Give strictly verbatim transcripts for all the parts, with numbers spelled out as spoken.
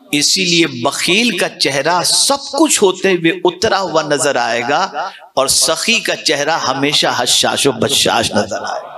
इसीलिए बखील का चेहरा सब कुछ होते हुए उतरा हुआ नजर आएगा और सखी का चेहरा हमेशा हशाशो बशाश नजर आएगा।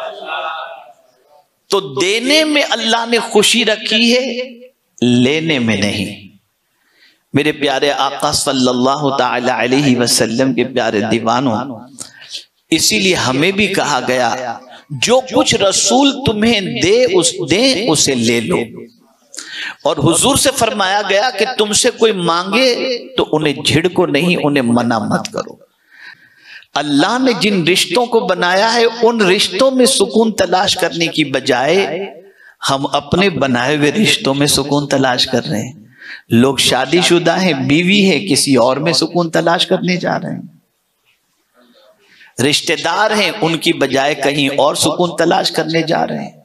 तो देने में अल्लाह ने खुशी रखी है, लेने में नहीं। मेरे प्यारे आका सल्लल्लाहु ताला अलैहि वसल्लम के प्यारे दीवानों, इसीलिए हमें भी कहा गया जो कुछ रसूल तुम्हें दे उस दे उसे ले लो। और हुजूर से फरमाया गया कि तुमसे कोई मांगे तो उन्हें झिड़को नहीं, उन्हें मना मत करो। अल्लाह ने जिन रिश्तों को बनाया है उन रिश्तों में सुकून तलाश करने की बजाय हम अपने बनाए हुए रिश्तों में सुकून तलाश कर रहे हैं। लोग शादीशुदा हैं, बीवी है, किसी और में सुकून तलाश करने जा रहे हैं। रिश्तेदार हैं, उनकी बजाय कहीं और सुकून तलाश करने जा रहे हैं।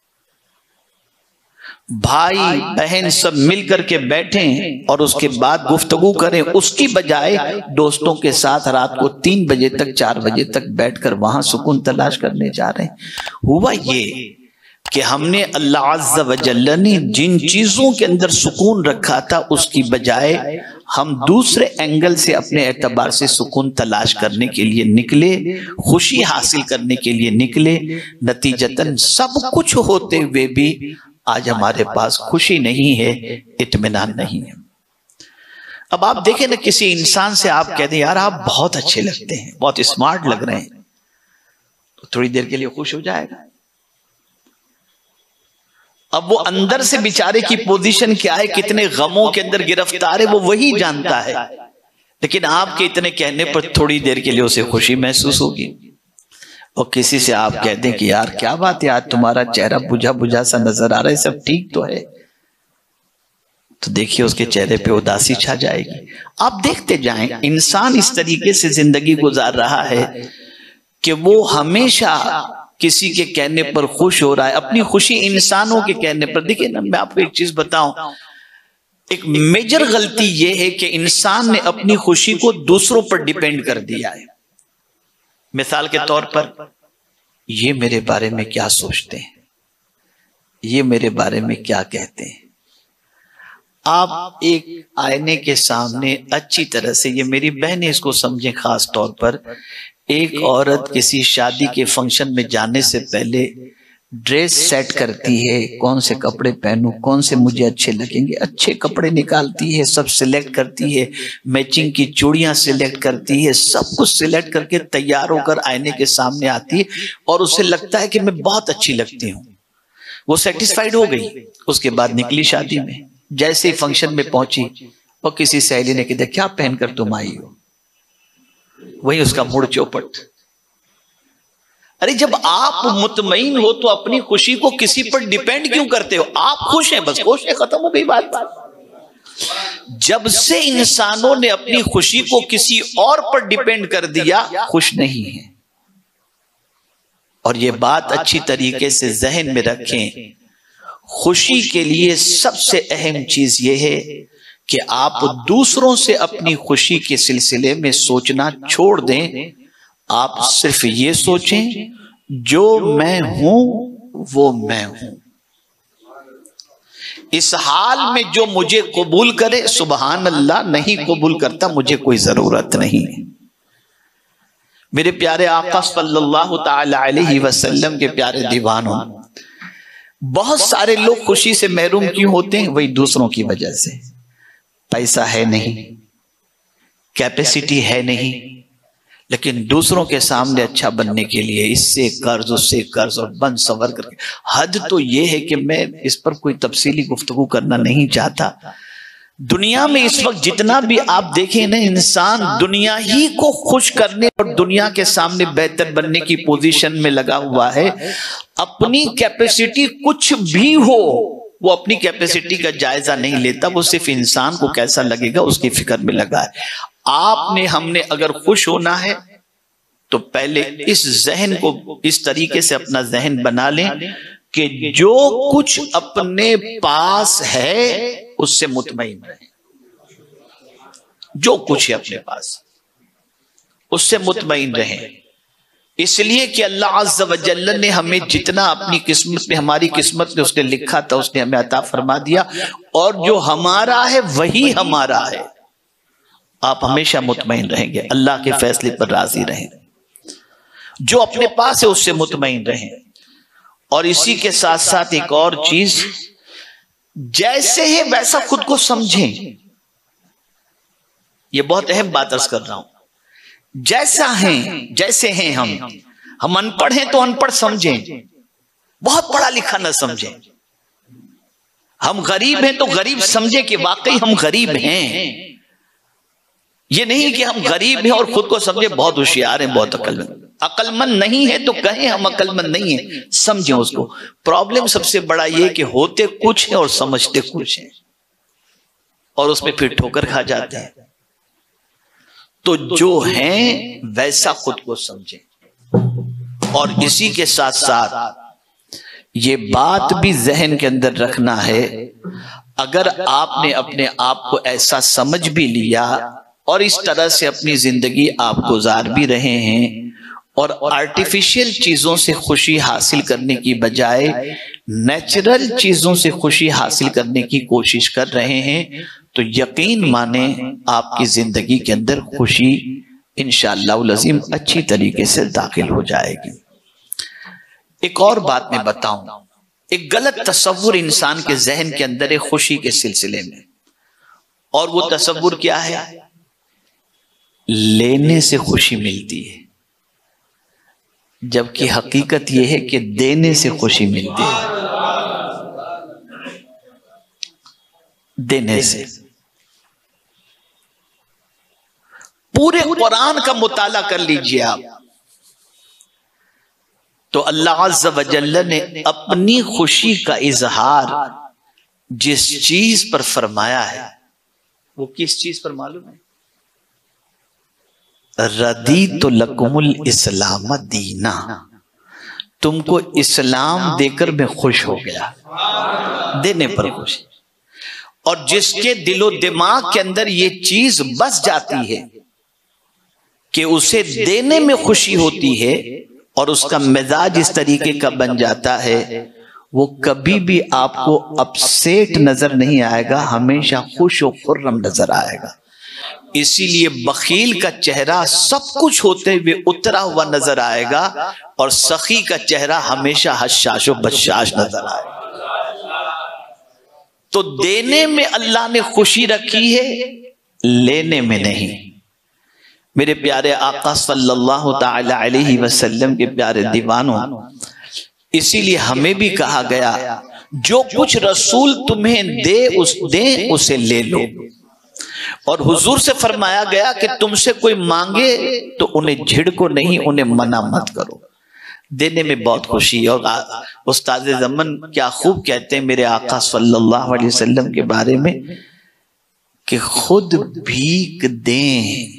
भाई बहन सब मिल करके बैठे और उसके बाद गुफ्तगू करें, उसकी बजाय दोस्तों के साथ रात को तीन बजे तक चार बजे तक बैठकर वहां सुकून तलाश करने जा रहे हैं। हुआ ये कि हमने अल्लाह अज़्ज़ा व जल्ल ने जिन चीजों के अंदर सुकून रखा था उसकी बजाय हम दूसरे एंगल से अपने एतबार से सुकून तलाश करने के लिए निकले, खुशी हासिल करने के लिए निकले। नतीजतन सब कुछ होते हुए भी आज हमारे पास खुशी नहीं है, इत्मीनान नहीं है। अब आप देखें ना, किसी इंसान से आप कहते हैं यार आप बहुत अच्छे लगते हैं, बहुत स्मार्ट लग रहे हैं, तो थोड़ी देर के लिए खुश हो जाएगा। अब वो अंदर से बेचारे की पोजीशन क्या है, कितने गमों के अंदर गिरफ्तार है, वो वही जानता है। लेकिन आपके इतने कहने पर थोड़ी देर के लिए उसे खुशी महसूस होगी। और किसी से आप कहते हैं कि यार क्या बात है, आज तुम्हारा चेहरा बुझा बुझा सा नजर आ रहा है, सब ठीक तो है, तो देखिए उसके चेहरे पे उदासी छा जाएगी। आप देखते जाएं, इंसान इस तरीके से जिंदगी गुजार रहा है कि वो हमेशा किसी के कहने पर खुश हो रहा है, अपनी खुशी इंसानों के कहने पर। देखिए ना, मैं आपको एक चीज बताऊं, एक मेजर गलती यह है कि इंसान ने अपनी खुशी को दूसरों पर डिपेंड कर दिया है। मिसाल के तौर पर, ये मेरे बारे में क्या सोचते हैं, ये मेरे बारे में क्या कहते हैं। आप एक आईने के सामने अच्छी तरह से, ये मेरी बहनें इसको समझें खास तौर पर, एक औरत किसी शादी के फंक्शन में जाने से पहले ड्रेस सेट करती है, कौन से कपड़े पहनूं, कौन से मुझे अच्छे लगेंगे, अच्छे कपड़े निकालती है, सब सिलेक्ट करती है, मैचिंग की चूड़ियां सिलेक्ट करती है, सब कुछ सिलेक्ट करके तैयार होकर आईने के सामने आती है और उसे लगता है कि मैं बहुत अच्छी लगती हूँ। वो सेटिस्फाइड हो गई, उसके बाद निकली शादी में। जैसे ही फंक्शन में पहुंची और किसी सहेली ने कहा क्या पहनकर तुम आई हो, वही उसका मुड़ चौपट। अरे जब आप मुतमईन हो तो अपनी खुशी को किसी पर डिपेंड क्यों करते हो? आप खुश हैं, बस खुश है, खत्म हो गई बात। जब से इंसानों ने अपनी खुशी को किसी और पर डिपेंड कर दिया, खुश नहीं है। और ये बात अच्छी तरीके से जहन में रखें, खुशी के लिए सबसे अहम चीज यह है कि आप दूसरों से अपनी खुशी के सिलसिले में सोचना छोड़ दें। आप सिर्फ ये सोचें जो मैं हूं वो मैं हूं, इस हाल में जो मुझे कबूल करे सुबहान अल्लाह, नहीं कबूल करता मुझे कोई जरूरत नहीं। मेरे प्यारे आका सल्लल्लाहु ताला अलैहि वसल्लम के प्यारे दीवानों, बहुत सारे लोग खुशी से महरूम क्यों होते हैं? वही दूसरों की वजह से। पैसा है नहीं, कैपेसिटी है नहीं, लेकिन दूसरों के सामने अच्छा बनने के लिए इससे कर्ज उससे कर्ज और बन सवर करके। हद तो यह है कि मैं इस पर कोई तफसीली गुफ्तगू करना नहीं चाहता। दुनिया में इस वक्त जितना भी आप देखें ना, इंसान दुनिया ही को खुश करने और दुनिया के सामने बेहतर बनने की पोजीशन में लगा हुआ है। अपनी कैपेसिटी कुछ भी हो, वो अपनी कैपेसिटी का जायजा नहीं लेता, वो सिर्फ इंसान को कैसा लगेगा उसकी फिक्र में लगा है। आपने हमने अगर खुश होना है तो पहले इस जहन को इस तरीके से अपना जहन बना लें कि जो कुछ अपने पास है उससे मुतमईन रहे। जो कुछ है अपने पास उससे मुतमईन रहे। इसलिए कि अल्लाह अज़्ज़ व जल्ल ने हमें जितना अपनी किस्मत में, हमारी किस्मत में उसने लिखा था उसने हमें अता फरमा दिया, और जो हमारा है वही हमारा है। आप हमेशा मुतमईन रहेंगे, अल्लाह के फैसले पर राजी रहें, जो अपने पास है उससे मुतमईन रहें। और इसी के साथ साथ एक और चीज, जैसे है वैसा खुद को समझें। ये बहुत अहम बात अर्ज कर रहा हूं। जैसा हैं, जैसे हैं हम हम अनपढ़ हैं तो अनपढ़ समझें, बहुत पढ़ा लिखा न समझें। हम गरीब हैं तो गरीब समझें कि वाकई हम गरीब हैं। ये नहीं कि हम गरीब हैं और खुद को समझे बहुत होशियार हैं, बहुत अक्लमंद। अक्लमंद नहीं है तो कहें हम अक्लमंद नहीं है, समझें उसको। प्रॉब्लम सबसे बड़ा ये कि होते कुछ है और समझते कुछ है, और उसमें फिर ठोकर खा जाते हैं। तो जो हैं वैसा खुद को समझें। और इसी के साथ साथ ये बात भी जहन के अंदर रखना है, अगर आपने अपने आप को ऐसा समझ भी लिया और इस तरह से अपनी जिंदगी आप गुजार भी रहे हैं और आर्टिफिशियल चीजों से खुशी हासिल करने की बजाय नेचुरल चीजों से खुशी हासिल करने की कोशिश कर रहे हैं, तो यकीन माने आपकी जिंदगी के अंदर खुशी इंशाअल्लाह अज़ीम अच्छी तरीके से दाखिल हो जाएगी। एक और बात मैं बताऊं, एक गलत तसव्वुर इंसान के जहन के अंदर है खुशी के सिलसिले में, और वो तसव्वुर क्या है? लेने से खुशी मिलती है, जबकि हकीकत यह है कि देने से खुशी मिलती है। देने से। पूरे कुरान का मुताला कर लीजिए आप, तो अल्लाह अज़्ज़ व जल्ल ने अपनी खुशी का इजहार जिस चीज पर फरमाया है, वो किस चीज पर मालूम है? रदीतु लकुमुल इस्लाम दीना, तुमको इस्लाम देकर मैं खुश हो गया। देने पर खुश। और जिसके दिलो दिमाग के अंदर ये चीज बस जाती है कि उसे देने में खुशी होती है और उसका मिजाज इस तरीके का बन जाता है, वो कभी भी आपको अपसेट नजर नहीं आएगा, हमेशा खुश और खुर्रम नजर आएगा। इसीलिए बखील का चेहरा सब कुछ होते हुए उतरा हुआ नजर आएगा, और सखी का चेहरा हमेशा हशाश और बशाश नजर आएगा। तो देने में अल्लाह ने खुशी रखी है, लेने में नहीं। मेरे प्यारे आका सल्लल्लाहु ताला अलैहि वसल्लम के प्यारे दीवानों, इसीलिए हमें भी कहा गया जो कुछ रसूल तुम्हें दे उस दे उसे ले लो। और हुजूर से फरमाया गया कि तुमसे कोई मांगे तो उन्हें झिड़को नहीं, उन्हें मना मत करो। देने में बहुत खुशी है। और उस्ताद ज़मन क्या खूब कहते हैं मेरे आका सल्लल्लाहु अलैहि वसल्लम के बारे में कि खुद भीख दें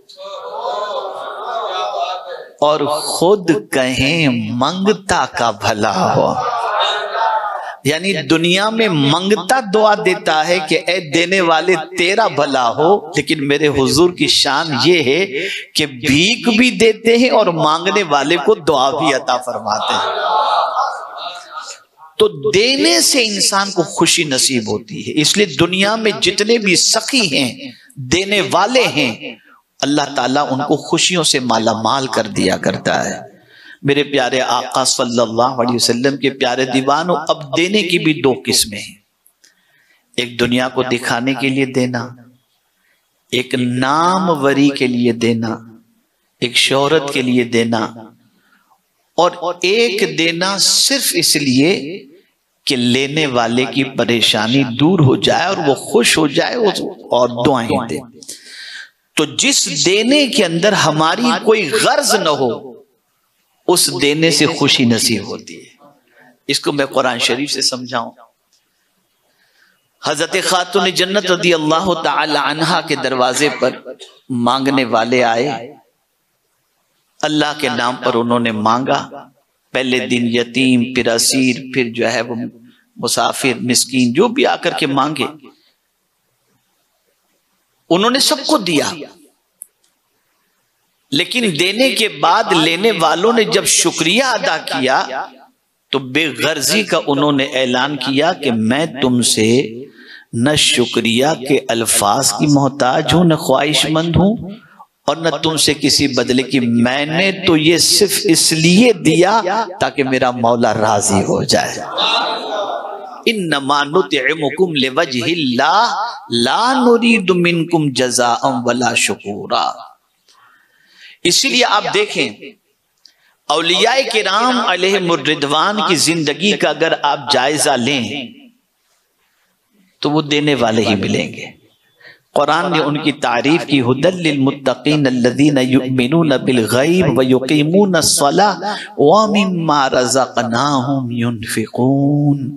और खुद कहें मंगता का भला हो। यानी दुनिया में मंगता दुआ देता है कि ए देने वाले तेरा भला हो, लेकिन मेरे हुजूर की शान ये है कि भीख भी देते हैं और मांगने वाले को दुआ भी अता फरमाते हैं। तो देने से इंसान को खुशी नसीब होती है। इसलिए दुनिया में जितने भी सखी हैं, देने वाले हैं, अल्लाह ताला उनको खुशियों से माला माल कर दिया करता है। मेरे प्यारे आका सल्लल्लाहु अलैहि वसल्लम के प्यारे दीवानों, अब देने की भी दो किस्में हैं। एक दुनिया को दिखाने के लिए देना, एक नामवरी के लिए देना, एक शोहरत के लिए देना, और एक देना सिर्फ इसलिए कि लेने वाले की परेशानी दूर हो जाए और वो खुश हो जाए और दुआएं दे। तो जिस देने के अंदर हमारी कोई गर्ज न हो, उस देने से खुशी नसीब होती है। इसको मैं कुरान शरीफ से समझाऊं। हजरत खातून जन्नत रदी अल्लाह ताला अन्हा के दरवाजे पर मांगने वाले आए। अल्लाह के नाम पर उन्होंने मांगा। पहले दिन यतीम, फिर असीर, फिर जो है वो मुसाफिर, मिस्कीन, जो भी आकर के मांगे उन्होंने सबको दिया। लेकिन देने के बाद लेने वालों ने जब शुक्रिया अदा किया तो बेगर्जी का उन्होंने ऐलान किया कि मैं तुमसे न शुक्रिया के अल्फाज की मोहताज हूं, न ख्वाहिशमंद हूं, और न तुमसे किसी बदले की। मैंने तो ये सिर्फ इसलिए दिया ताकि मेरा मौला राजी हो जाए। इन्नमा नुतिमुकुम लिवजहिल्लाह ला नुरीदु मिनकुम जज़ाअन वला शुकूरा। इसीलिए आप देखें औलियाए किराम अलैहिमुर रिदवान की जिंदगी का अगर आप जायजा लें तो वो देने वाले ही मिलेंगे। कुरान ने उनकी तारीफ की, हुदल लिल मुत्तकीन अल्लज़ीना युमिनूना बिल गैब व युकीमूना अस्सलाह व मिम्मा रज़क़नाहुम युनफिकून।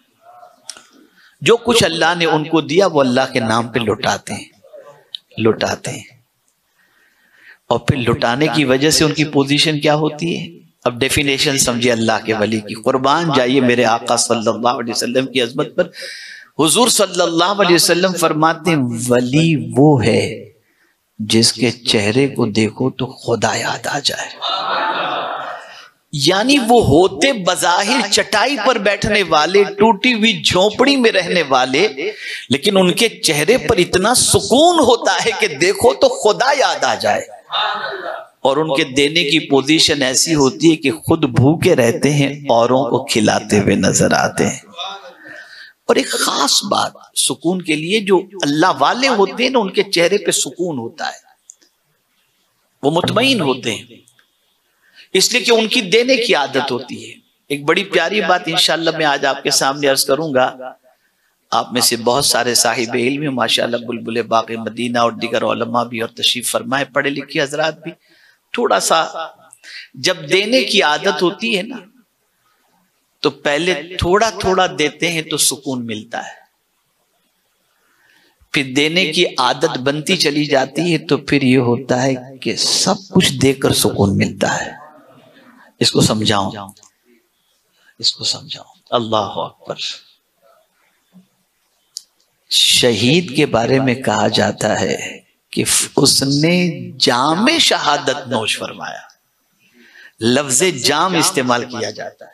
जो कुछ अल्लाह ने उनको दिया वो अल्लाह के नाम पे लुटाते हैं लुटाते हैं और फिर लुटाने की वजह से उनकी पोजीशन क्या होती है। अब डेफिनेशन समझिए अल्लाह के वली की। कुर्बान जाइए मेरे आका सल्लल्लाहु अलैहि वसल्लम की अजमत पर। हुजूर सल्लल्लाहु अलैहि वसल्लम फरमाते हैं, वली वो है जिसके चेहरे को देखो तो खुदा याद आ जाए। यानी वो होते बज़ाहिर चटाई पर बैठने वाले, टूटी हुई झोपड़ी में रहने वाले, लेकिन उनके चेहरे पर इतना सुकून होता है कि देखो तो खुदा याद आ जाए। और उनके देने की पोजीशन ऐसी होती है कि खुद भूखे रहते हैं, औरों को खिलाते हुए नजर आते हैं। और एक खास बात सुकून के लिए, जो अल्लाह वाले होते हैं ना, उनके चेहरे पे सुकून होता है, वो मुतमईन होते हैं, इसलिए कि उनकी देने की आदत होती है। एक बड़ी प्यारी बात इंशाअल्लाह मैं आज आपके सामने अर्ज करूंगा। आप में से बहुत सारे साहिब इल्म माशाअल्लाह, बुलबुल बाक़ी मदीना और दीगर उलमा भी और तशरीफ फरमाए, पढ़े लिखे हजरात भी। थोड़ा सा जब देने की आदत होती है ना, तो पहले थोड़ा थोड़ा देते हैं तो सुकून मिलता है, फिर देने की आदत बनती चली जाती है तो फिर ये होता है कि सब कुछ देकर सुकून मिलता है। इसको समझाऊं इसको समझाऊं अल्लाह अकबर। शहीद के बारे में कहा जाता है कि उसने जामे शहादत नोश फरमाया। लफ्ज़े जाम इस्तेमाल किया जाता है,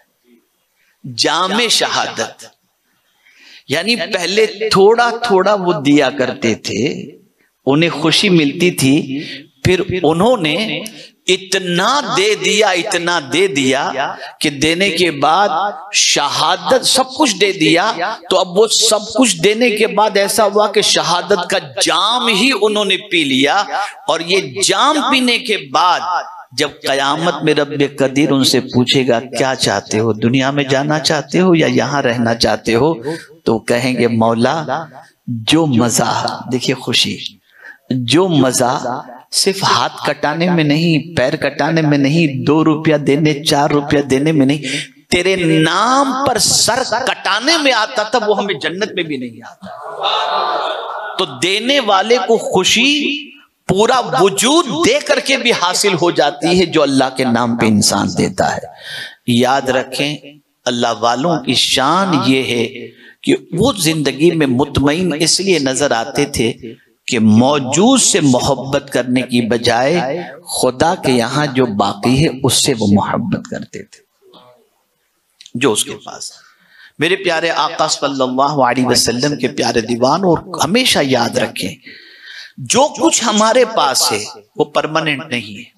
जामे शहादत, यानी पहले थोड़ा थोड़ा वो दिया करते थे, उन्हें खुशी मिलती थी, फिर उन्होंने इतना दे दिया इतना दे दिया कि देने के बाद शहादत सब कुछ दे दिया। तो अब वो सब कुछ देने के बाद ऐसा हुआ कि शहादत का जाम ही उन्होंने पी लिया। और ये जाम पीने के बाद जब कयामत में रब्बे कदीर उनसे पूछेगा क्या चाहते हो, दुनिया में जाना चाहते हो या यहां रहना चाहते हो, तो कहेंगे मौला जो मजा, देखिए खुशी, जो मजा सिर्फ हाथ कटाने में नहीं, पैर कटाने में नहीं, दो रुपया देने, चार रुपया देने में नहीं, तेरे नाम पर सर कटाने में आता था, वो हमें जन्नत में भी नहीं आता। तो देने वाले को खुशी पूरा वजूद दे करके भी हासिल हो जाती है जो अल्लाह के नाम पे इंसान देता है। याद रखें, अल्लाह वालों की शान ये है कि वो जिंदगी में मुतमईन इसलिए नजर आते थे कि मौजूद से मोहब्बत करने की बजाय खुदा के यहां जो बाकी है उससे वो मोहब्बत करते थे, जो उसके पास। मेरे प्यारे आका सल्लल्लाहु अलैहि वसल्लम के प्यारे दीवान, और हमेशा याद रखें जो कुछ हमारे पास है वो परमानेंट नहीं है,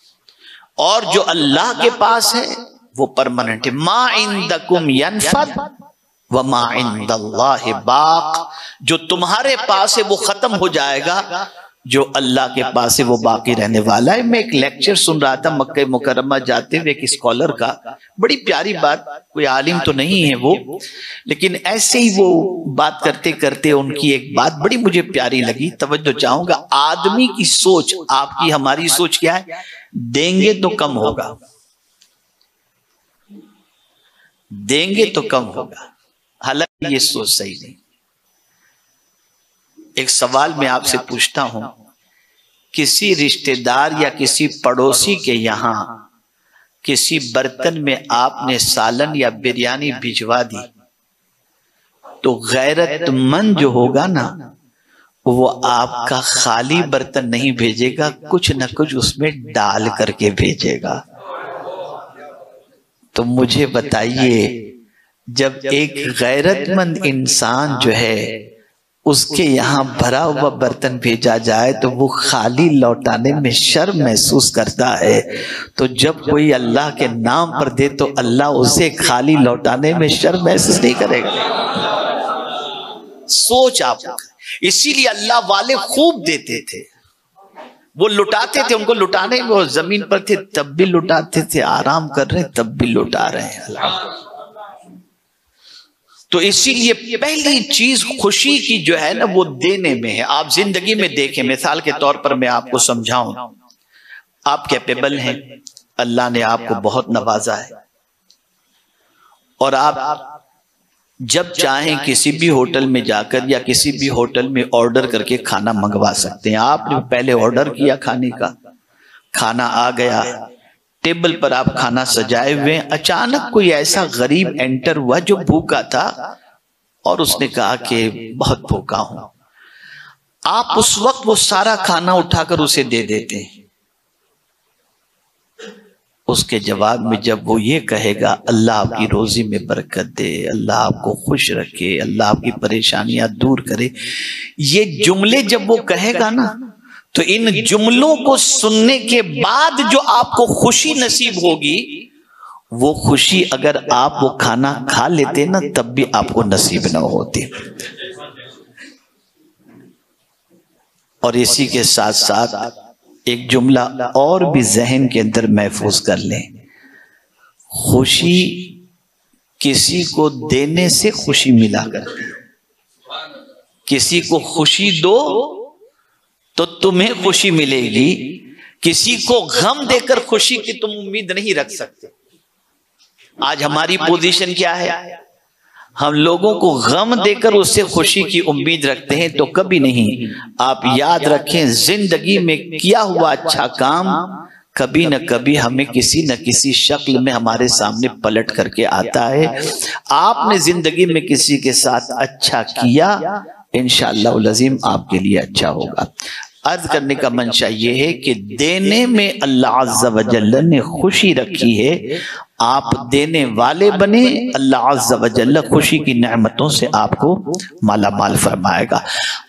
और जो अल्लाह के पास है वो परमानेंट है। मा इंदकुम यनफद व मा इंदल्लाहि बाक। जो तुम्हारे पास है वो खत्म हो जाएगा, जो अल्लाह के पास है वो बाकी रहने वाला है। मैं एक लेक्चर सुन रहा था मक्के मुकर्रमा जाते हुए एक स्कॉलर का, बड़ी प्यारी बात, कोई आलिम तो नहीं है वो, लेकिन ऐसे ही वो बात करते करते उनकी एक बात बड़ी मुझे प्यारी लगी, तवज्जो चाहूंगा। आदमी की सोच, आपकी हमारी सोच क्या है? देंगे तो कम होगा, देंगे तो कम होगा, हालांकि ये सोच सही नहीं। एक सवाल मैं आपसे पूछता हूं, किसी रिश्तेदार या किसी पड़ोसी के यहां किसी बर्तन में आपने सालन या बिरयानी भिजवा दी, तो गैरतमंद जो होगा ना, वो आपका खाली बर्तन नहीं भेजेगा, कुछ न कुछ उसमें डाल करके भेजेगा। तो मुझे बताइए, जब एक गैरतमंद इंसान जो है उसके यहाँ भरा हुआ बर्तन भेजा जाए तो वो खाली लौटाने में शर्म महसूस करता है, तो जब कोई अल्लाह के नाम पर दे तो अल्लाह उसे खाली लौटाने में शर्म महसूस नहीं करेगा। सोच आप, इसीलिए अल्लाह वाले खूब देते थे, वो लुटाते थे, उनको लुटाने में वो जमीन पर थे तब भी लुटाते थे, आराम कर रहे तब भी लुटा रहे हैं अल्लाह। तो इसीलिए पहली चीज खुशी की जो है ना वो देने में है। आप जिंदगी में देखें, मिसाल के तौर पर मैं आपको समझाऊं, आप कैपेबल हैं, अल्लाह ने आपको बहुत नवाजा है और आप जब चाहें किसी भी होटल में जाकर या किसी भी होटल में ऑर्डर करके खाना मंगवा सकते हैं। आपने पहले ऑर्डर किया खाने का, खाना आ गया, टेबल पर आप खाना सजाए हुए, अचानक कोई ऐसा गरीब एंटर हुआ जो भूखा था और उसने कहा कि बहुत भूखा हूं। आप उस वक्त वो सारा खाना उठाकर उसे दे देते हैं। उसके जवाब में जब वो ये कहेगा अल्लाह आपकी रोजी में बरकत दे, अल्लाह आपको खुश रखे, अल्लाह आपकी परेशानियां दूर करे, ये जुमले जब वो कहेगा ना, तो इन जुमलों को सुनने के बाद जो आपको खुशी नसीब होगी, वो खुशी अगर आप वो खाना खा लेते ना तब भी आपको नसीब ना होती। और इसी के साथ साथ एक जुमला और भी जहन के अंदर महफूज कर लें, खुशी किसी को देने से खुशी मिला करती है। किसी को खुशी दो तो तुम्हें खुशी मिलेगी, किसी को गम देकर खुशी की तुम उम्मीद नहीं रख सकते। आज हमारी पोजीशन क्या है, हम लोगों को गम देकर उससे खुशी की उम्मीद रखते हैं, तो कभी नहीं। आप याद रखें, जिंदगी में किया हुआ अच्छा काम कभी न कभी हमें किसी न किसी शक्ल में हमारे सामने पलट करके आता है। आपने जिंदगी में किसी के साथ अच्छा किया, इंशाअल्लाह उल अज़ीम आपके लिए अच्छा होगा। अर्ज करने का मंशा ये है कि देने में अल्लाह अज़्ज़ा व जल्ल ने खुशी रखी है। आप देने वाले बने, अल्लाह अज़्ज़ा व जल्ल खुशी की नेमतों से आपको माला माल फरमाएगा।